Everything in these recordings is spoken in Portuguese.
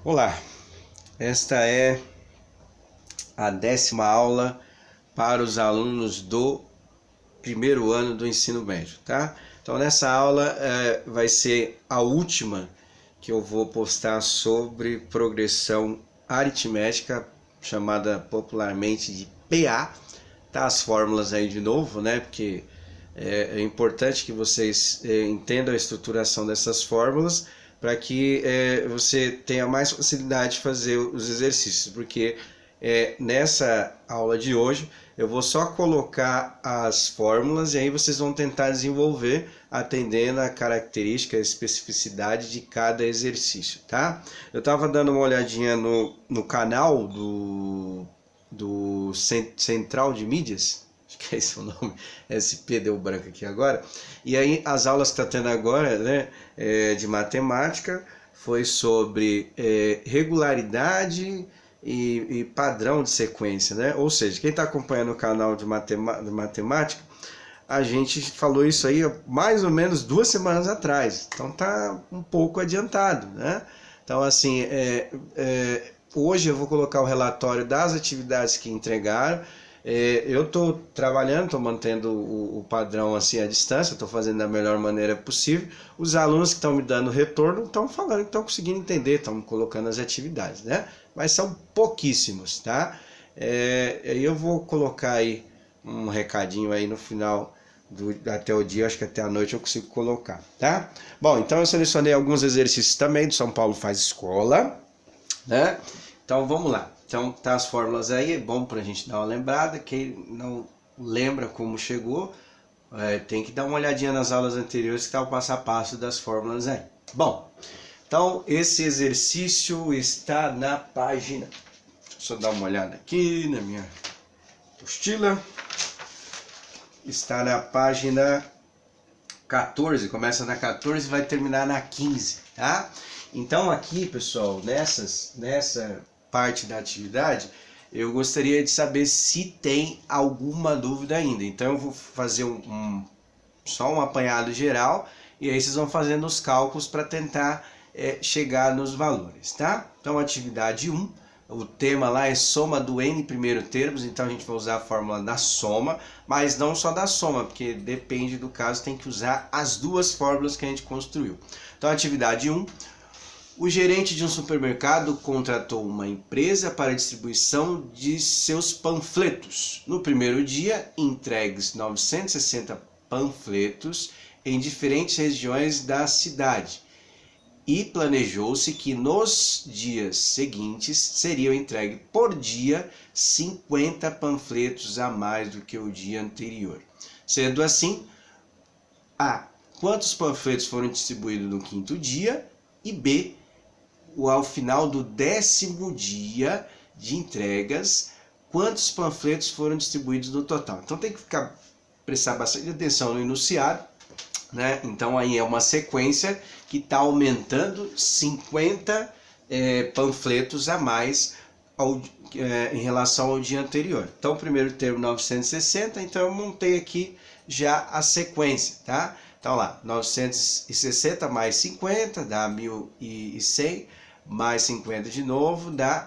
Olá, esta é a 10ª aula para os alunos do primeiro ano do ensino médio, tá? Então nessa aula vai ser a última que eu vou postar sobre progressão aritmética, chamada popularmente de PA, tá? As fórmulas aí de novo, né? Porque é importante que vocês entendam a estruturação dessas fórmulas para que você tenha mais facilidade de fazer os exercícios, porque nessa aula de hoje eu vou só colocar as fórmulas e aí vocês vão tentar desenvolver atendendo a característica, a especificidade de cada exercício, tá? Eu estava dando uma olhadinha no canal do Central de Mídias, acho que é esse o nome, SP deu branco aqui agora, e aí as aulas que está tendo agora, né, de matemática, foi sobre regularidade e padrão de sequência, né? Ou seja, quem está acompanhando o canal de matemática, a gente falou isso aí mais ou menos 2 semanas atrás, então tá um pouco adiantado, né? Então assim, hoje eu vou colocar o relatório das atividades que entregaram. Eu estou trabalhando, estou mantendo o padrão assim à distância, estou fazendo da melhor maneira possível. Os alunos que estão me dando retorno estão falando que estão conseguindo entender, estão colocando as atividades, né? Mas são pouquíssimos, tá? Eu vou colocar aí um recadinho aí no final até o dia, acho que até a noite eu consigo colocar, tá? Bom, então eu selecionei alguns exercícios também do São Paulo Faz Escola, né? Então vamos lá. Então tá as fórmulas aí, é bom pra gente dar uma lembrada. Quem não lembra como chegou, tem que dar uma olhadinha nas aulas anteriores que tá o passo a passo das fórmulas aí. Bom, então esse exercício está na página, deixa eu só dar uma olhada aqui na minha apostila, está na página 14, começa na 14 e vai terminar na 15, tá? Então aqui, pessoal, nessa parte da atividade, eu gostaria de saber se tem alguma dúvida ainda. Então eu vou fazer só um apanhado geral e aí vocês vão fazendo os cálculos para tentar chegar nos valores, tá? Então atividade 1, o tema lá é soma do n primeiro termos, então a gente vai usar a fórmula da soma, mas não só da soma, porque depende do caso, tem que usar as duas fórmulas que a gente construiu. Então atividade 1, o gerente de um supermercado contratou uma empresa para a distribuição de seus panfletos. No primeiro dia, entregues 960 panfletos em diferentes regiões da cidade. E planejou-se que nos dias seguintes seriam entregues por dia 50 panfletos a mais do que o dia anterior. Sendo assim, A. Quantos panfletos foram distribuídos no 5º dia? E B. Ao final do 10º dia de entregas, quantos panfletos foram distribuídos no total. Então tem que prestar bastante atenção no enunciado, né? Então aí é uma sequência que está aumentando 50 panfletos a mais em relação ao dia anterior. Então o primeiro termo 960, então eu montei aqui já a sequência, tá? Então lá, 960 mais 50 dá 1.100, mais 50 de novo dá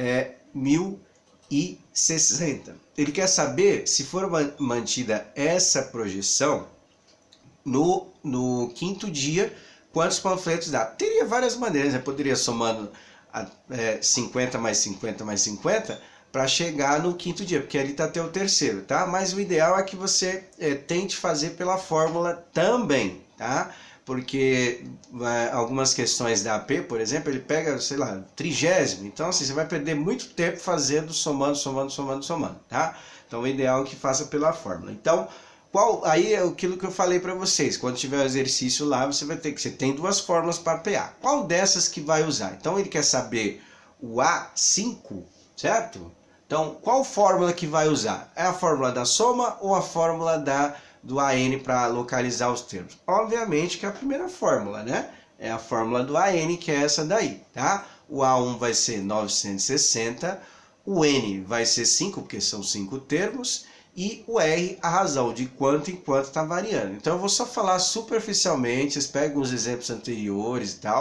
1.060. Ele quer saber se for mantida essa projeção no 5º dia, quantos panfletos dá. Teria várias maneiras, né? Poderia somando 50 mais 50 mais 50 para chegar no 5º dia, porque ali está até o terceiro, tá? Mas o ideal é que você tente fazer pela fórmula também, tá? Porque algumas questões da AP, por exemplo, ele pega, sei lá, 30º, então assim, você vai perder muito tempo fazendo, somando, tá? Então o ideal é que faça pela fórmula. Então, aí é aquilo que eu falei para vocês, quando tiver o exercício lá, você tem duas fórmulas para PA. Qual dessas que vai usar? Então ele quer saber o A5, certo? Então, qual fórmula que vai usar? É a fórmula da soma ou a fórmula do AN para localizar os termos? Obviamente que é a primeira fórmula, né? É a fórmula do AN, que é essa daí, tá? O A1 vai ser 960, o N vai ser 5, porque são 5 termos, e o R, a razão de quanto em quanto está variando. Então eu vou só falar superficialmente, vocês pegam os exemplos anteriores e tal,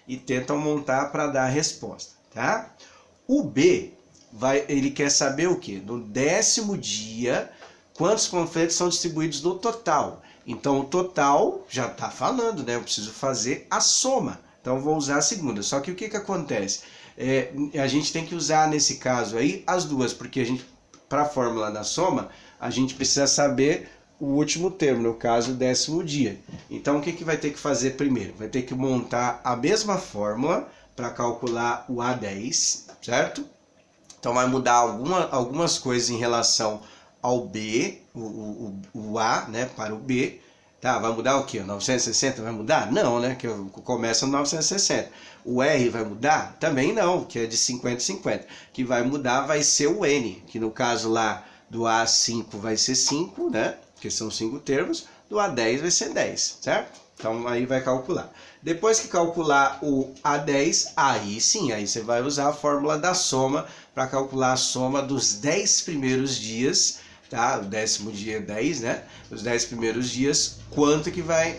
e tentam montar para dar a resposta, tá? O B, ele quer saber o quê? No 10º dia, quantos panfletos são distribuídos no total. Então, o total já está falando, né? Eu preciso fazer a soma. Então, eu vou usar a segunda. Só que o que acontece? A gente tem que usar, nesse caso aí, as duas, porque para a fórmula da soma, a gente precisa saber o último termo, no caso, o 10º dia. Então, o que vai ter que fazer primeiro? Vai ter que montar a mesma fórmula para calcular o A10, certo? Então, vai mudar algumas coisas em relação ao B, o A, né, para o B. Tá, vai mudar o quê? 960 vai mudar? Não, né, que começa no 960. O R vai mudar? Também não, que é de 50 50. Que vai mudar vai ser o N, que no caso lá do A5 vai ser 5, né, que são 5 termos, do A10 vai ser 10, certo? Então aí vai calcular. Depois que calcular o A10, aí sim, aí você vai usar a fórmula da soma para calcular a soma dos 10 primeiros dias, tá? O 10º dia é 10, né? Os 10 primeiros dias, quanto que vai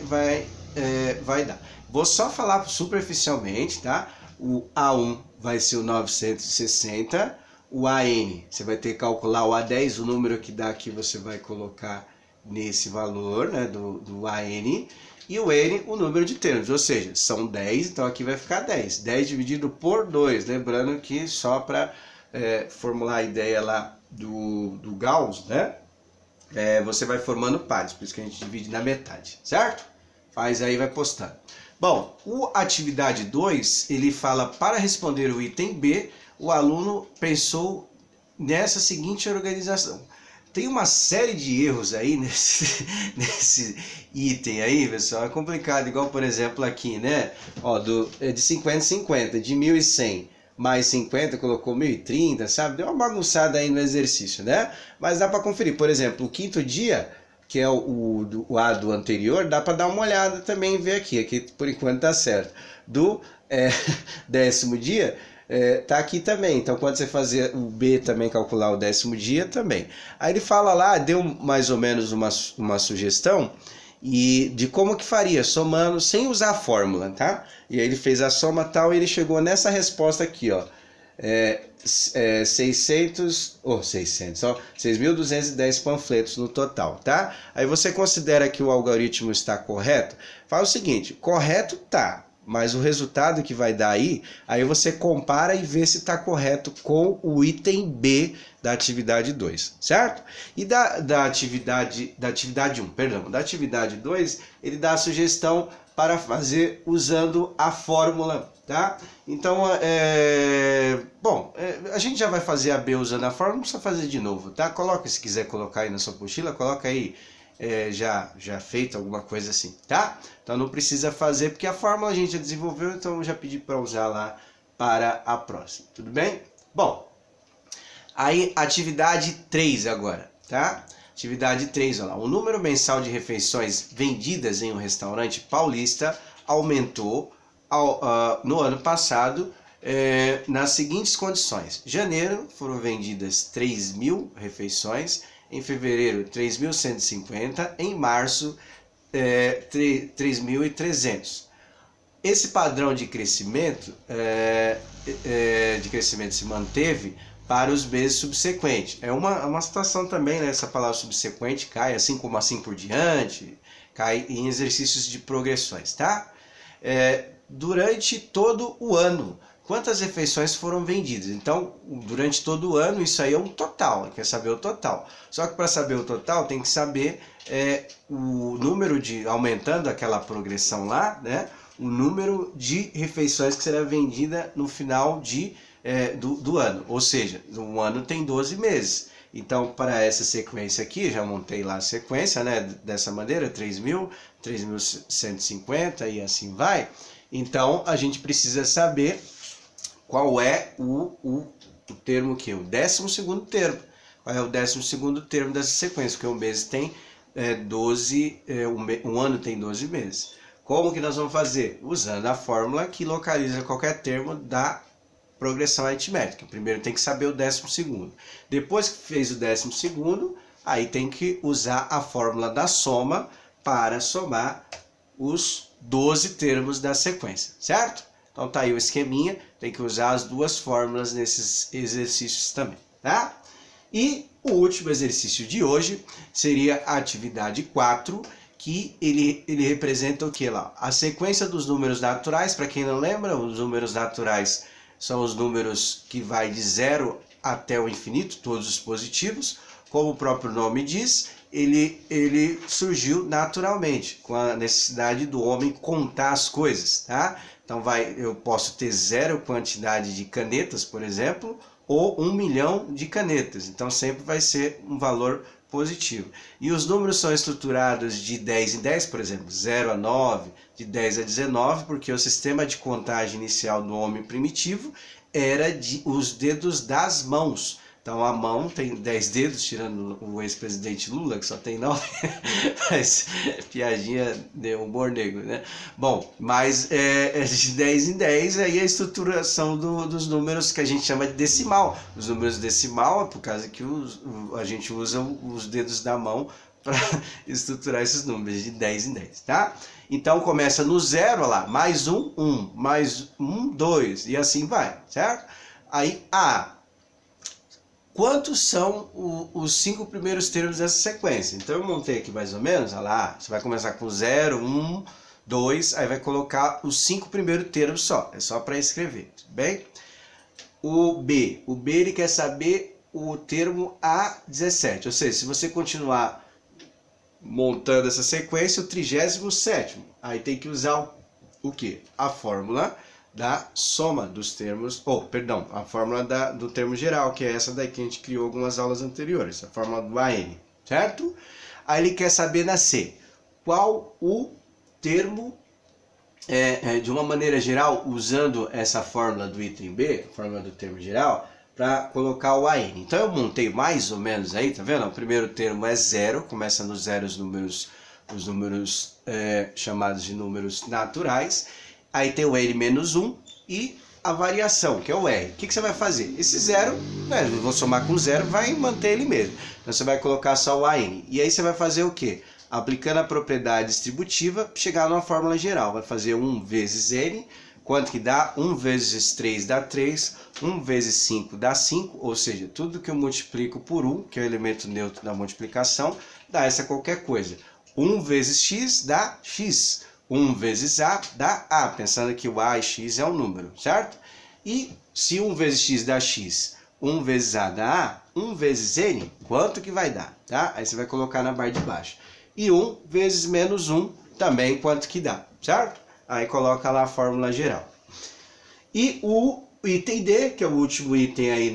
dar. Vou só falar superficialmente, tá? O A1 vai ser o 960, o AN, você vai ter que calcular o A10, o número que dá aqui você vai colocar nesse valor, né, do AN, e o N, o número de termos, ou seja, são 10, então aqui vai ficar 10. 10 dividido por 2, lembrando que só para formular a ideia lá do Gauss, né, você vai formando pares, por isso que a gente divide na metade, certo? Faz aí, vai postando. Bom, o atividade 2, ele fala, para responder o item B, o aluno pensou nessa seguinte organização. Tem uma série de erros aí nesse item aí, pessoal, é complicado, igual por exemplo aqui, né, ó, de 50 50, de 1.100 mais 50, colocou 1.030, sabe, deu uma bagunçada aí no exercício, né, mas dá para conferir, por exemplo, o 5º dia, que é o A do anterior, dá para dar uma olhada também e ver aqui por enquanto tá certo, do 10º dia, tá aqui também, então quando você fazer o B também, calcular o 10º dia também. Aí ele fala lá, deu mais ou menos uma sugestão e de como que faria, somando, sem usar a fórmula, tá? E aí ele fez a soma tal e ele chegou nessa resposta aqui, ó. 6.210 panfletos no total, tá? Aí você considera que o algoritmo está correto? Fala o seguinte, correto tá, mas o resultado que vai dar aí você compara e vê se está correto com o item B da atividade 2, certo? E da atividade 1, perdão, da atividade 2, ele dá a sugestão para fazer usando a fórmula, tá? Então, a gente já vai fazer a B usando a fórmula, não precisa fazer de novo, tá? Coloca, se quiser colocar aí na sua apostila, coloca aí já feito alguma coisa assim, tá? Então não precisa fazer, porque a fórmula a gente já desenvolveu, então eu já pedi para usar lá para a próxima, tudo bem? Bom, aí atividade 3 agora, tá? Atividade 3, olha lá, o número mensal de refeições vendidas em um restaurante paulista aumentou no ano passado nas seguintes condições. Janeiro foram vendidas 3.000 refeições, em fevereiro 3.150, em março 3.300. Esse padrão de crescimento se manteve para os meses subsequentes. É uma situação também, né? Essa palavra subsequente cai, assim como assim por diante, cai em exercícios de progressões, tá? Durante todo o ano, quantas refeições foram vendidas? Então, durante todo o ano, isso aí é um total, quer saber o total. Só que para saber o total, tem que saber o número aumentando aquela progressão lá, né? O número de refeições que será vendida no final do ano. Ou seja, um ano tem 12 meses. Então, para essa sequência aqui, já montei lá a sequência, né? Dessa maneira, 3.000, 3.150 e assim vai. Então, a gente precisa saber qual é o termo que? O 12º termo. Qual é o 12º termo dessa sequência? Porque um mês tem 12, um ano tem 12 meses. Como que nós vamos fazer? Usando a fórmula que localiza qualquer termo da progressão aritmética. Primeiro tem que saber o 12º. Depois que fez o 12º, aí tem que usar a fórmula da soma para somar os 12 termos da sequência, certo? Então tá aí o esqueminha, tem que usar as duas fórmulas nesses exercícios também, tá? E o último exercício de hoje seria a atividade 4, que ele representa o que lá? A sequência dos números naturais. Para quem não lembra, os números naturais são os números que vai de 0 até o infinito, todos os positivos. Como o próprio nome diz, ele surgiu naturalmente, com a necessidade do homem contar as coisas, tá? Então eu posso ter 0 quantidade de canetas, por exemplo, ou 1 milhão de canetas. Então sempre vai ser um valor positivo. E os números são estruturados de 10 em 10, por exemplo, 0 a 9, de 10 a 19, porque o sistema de contagem inicial do homem primitivo era os dedos das mãos. Então a mão tem 10 dedos, tirando o ex-presidente Lula, que só tem 9, mas piadinha de humor negro, né? Bom, mas é de 10 em 10, aí a estruturação dos números que a gente chama de decimal. Os números decimal é por causa que a gente usa os dedos da mão para estruturar esses números de 10 em 10, tá? Então começa no 0, lá, mais 1, 1, mais 1, 2, e assim vai, certo? Aí quantos são os 5 primeiros termos dessa sequência? Então eu montei aqui mais ou menos, olha lá, você vai começar com 0, 1, 2, aí vai colocar os 5 primeiros termos só, é só para escrever, tudo bem? O B ele quer saber o termo A17, ou seja, se você continuar montando essa sequência, o 37º, aí tem que usar o que? A fórmula da soma dos termos, a fórmula do termo geral, que é essa daí que a gente criou algumas aulas anteriores, a fórmula do AN, certo? Aí ele quer saber na C, qual o termo, de uma maneira geral, usando essa fórmula do item B, a fórmula do termo geral, para colocar o AN. Então eu montei mais ou menos aí, tá vendo? O primeiro termo é 0, começa no 0 os números chamados de números naturais. Aí tem o N menos 1 e a variação, que é o R. O que você vai fazer? Esse 0, eu vou somar com 0, vai manter ele mesmo. Então você vai colocar só o AN. E aí você vai fazer o quê? Aplicando a propriedade distributiva, chegar numa fórmula geral. Vai fazer 1 vezes N, quanto que dá? 1 vezes 3 dá 3, 1 vezes 5 dá 5, ou seja, tudo que eu multiplico por 1, que é o elemento neutro da multiplicação, dá essa qualquer coisa. 1 vezes x dá x. 1 vezes A dá A, pensando que o A e x é um número, certo? E se 1 vezes x dá x, 1 vezes A dá A, 1 vezes N, quanto que vai dar? Tá? Aí você vai colocar na barra de baixo. E 1 vezes menos 1, também quanto que dá, certo? Aí coloca lá a fórmula geral. E o item D, que é o último item aí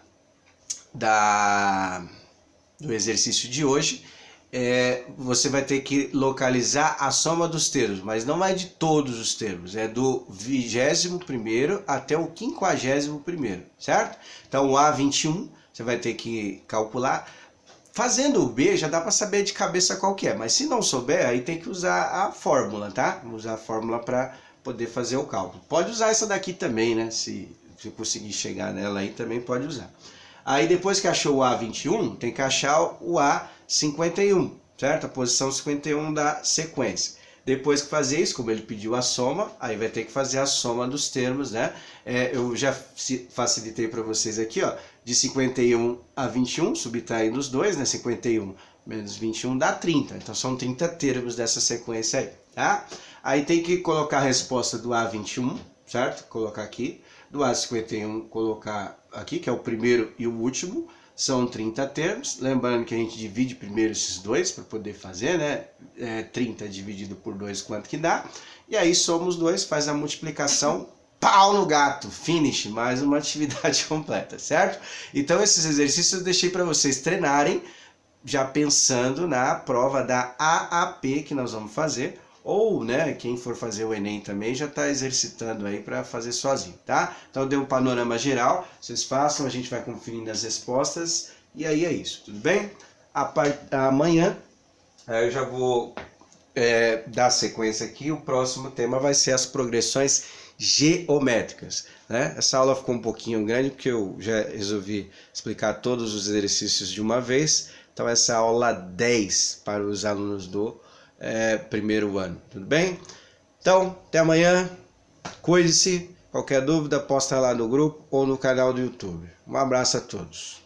do exercício de hoje, você vai ter que localizar a soma dos termos, mas não é de todos os termos, é do 21º até o 51º, certo? Então o A21 você vai ter que calcular. Fazendo o B já dá para saber de cabeça qual que é, mas se não souber, aí tem que usar a fórmula, tá? Usar a fórmula para poder fazer o cálculo. Pode usar essa daqui também, né? Se conseguir chegar nela aí, também pode usar. Aí depois que achou o A21, tem que achar o A51, certo? A posição 51 da sequência. Depois que fazer isso, como ele pediu a soma, aí vai ter que fazer a soma dos termos, né? Eu já facilitei para vocês aqui, ó, de 51 a 21, subtraindo os dois, né? 51 menos 21 dá 30, então são 30 termos dessa sequência aí, tá? Aí tem que colocar a resposta do A21, certo? Colocar aqui. Do A51 colocar aqui, que é o primeiro e o último, são 30 termos. Lembrando que a gente divide primeiro esses dois para poder fazer, né? 30 dividido por 2, quanto que dá? E aí soma os dois, faz a multiplicação, pau no gato, finish, mais uma atividade completa, certo? Então esses exercícios eu deixei para vocês treinarem, já pensando na prova da AAP que nós vamos fazer. Ou, né, quem for fazer o Enem também já está exercitando aí para fazer sozinho, tá? Então eu dei um panorama geral, vocês façam, a gente vai conferindo as respostas e aí é isso, tudo bem? Amanhã eu já vou dar sequência aqui, o próximo tema vai ser as progressões geométricas, né? Essa aula ficou um pouquinho grande porque eu já resolvi explicar todos os exercícios de uma vez, então essa é a aula 10 para os alunos do primeiro ano, tudo bem? Então, até amanhã, cuide-se Qualquer dúvida, posta lá no grupo ou no canal do YouTube. Um abraço a todos.